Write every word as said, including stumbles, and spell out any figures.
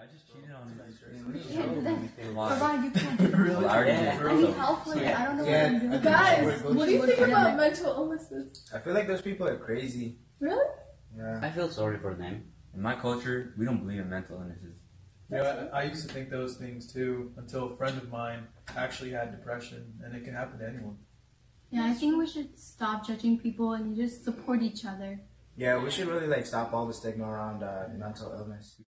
just cheated on his Yeah, then- Why? Ravon, you can't. Really? Well, I already I did. need help with it. I don't know Yeah, what I'm doing. I think Guys, so. what do you think Yeah. about mental illnesses? I feel like those people are crazy. Really? Yeah. I feel sorry for them. In my culture, we don't believe in mental illnesses. Yeah, I, I used to think those things too until a friend of mine actually had depression, and it can happen to anyone. Yeah, I think we should stop judging people and just support each other. Yeah, we should really like stop all the stigma around uh, mental illness.